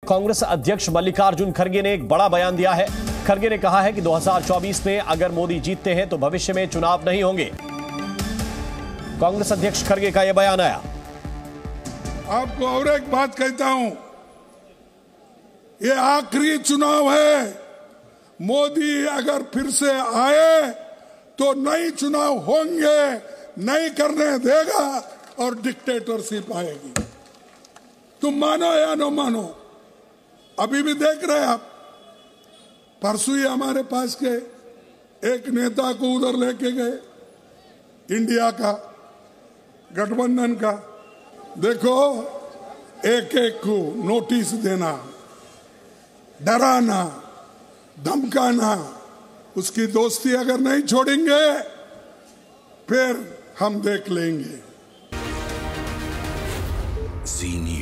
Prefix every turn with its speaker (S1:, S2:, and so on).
S1: कांग्रेस अध्यक्ष मल्लिकार्जुन खड़गे ने एक बड़ा बयान दिया है। खड़गे ने कहा है कि 2024 में अगर मोदी जीतते हैं तो भविष्य में चुनाव नहीं होंगे। कांग्रेस अध्यक्ष खड़गे का यह बयान आया।
S2: आपको और एक बात कहता हूं, ये आखिरी चुनाव है। मोदी अगर फिर से आए तो नए चुनाव होंगे, नहीं करने देगा और डिक्टेटरशिप आएगी। तुम मानो या न मानो, अभी भी देख रहे आप, परसों ही हमारे पास के एक नेता को उधर लेके गए, इंडिया का गठबंधन का। देखो, एक एक को नोटिस देना, डराना, धमकाना, उसकी दोस्ती अगर नहीं छोड़ेंगे फिर हम देख लेंगे।